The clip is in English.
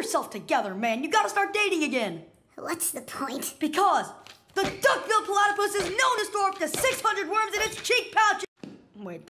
yourself together, man. You gotta start dating again. What's the point? Because the duck-billed platypus is known to store up to 600 worms in its cheek pouch. Wait,